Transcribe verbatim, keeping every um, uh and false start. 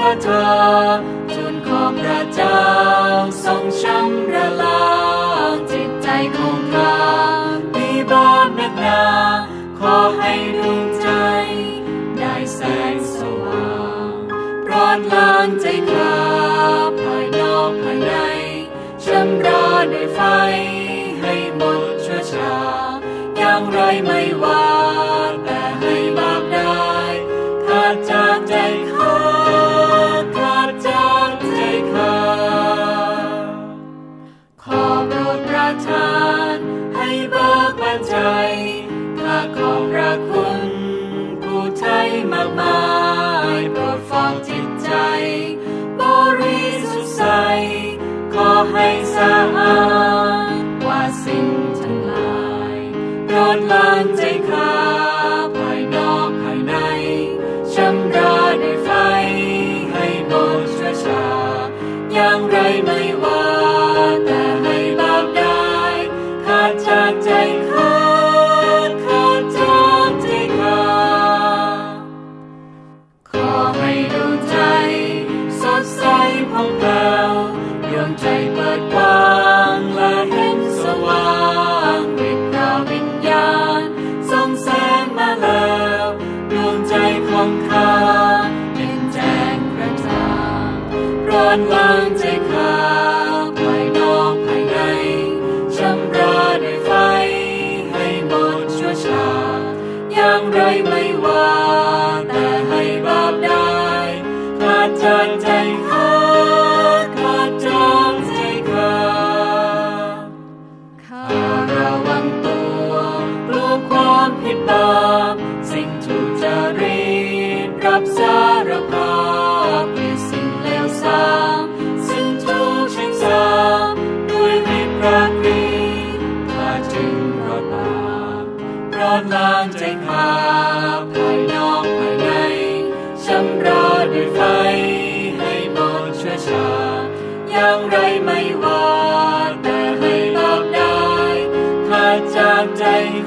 ระทาทูลขอพระเจ้าทรงชำระล้างจิตใจของข้ามีบาปหนักหนาขอให้ดวงใจได้แสงสว่างโปรดล้างใจข้าภายนอกภายในชำระด้วยไฟให้หมดชั่วชาอย่างไรไม่ว่าแต่ให้บาปได้ขาดจากใจข้าขาดจากใจข้าขอโปรดประทานให้เบิกบานใจข้าขอบพระคุณผู้ไทยมากมายโปรดฟอกจิตใจบริสุทธิ์ใสขอให้สะอาดกว่าสิ่งทั้งหลายโปรดล้างใจข้าภายนอกภายในชำระด้วยไฟให้หมดชั่วชาอย่างไรไม่ว่าแต่ให้บาปได้ขาดจากใจข้าขาดจากใจข้าขอให้ดวงใจสดใสผ่องแผ้วดวงใจเปิดกว้างและเห็นสว่างฤทธิ์พระวิญญาณส่องแสงมาแล้วดวงใจของข้าเป็นแจ้งกระจ่างโปรดล้างใจข้าภายนอกภายในชำระด้วยไฟให้หมดชั่วชาอย่างไรไม่ว่าแต่ให้บาปได้ขาดจากใจข้าขาดจากใจข้าข้าระวังตัวกลัวความผิดบาปสิ่งทุจริตรับสารภาพด้วยสิ่งเลวทรามซึ่งทุกข์เช่นสามด้วยฤทธิ์พระคริสต์ข้าจึงรอดบาปโปรดล้างใจข้าภายนอกภายในชำระด้วยไฟให้หมดชั่วชาอย่างไรไม่ว่าแต่ให้บาปได้ขาดจากใจ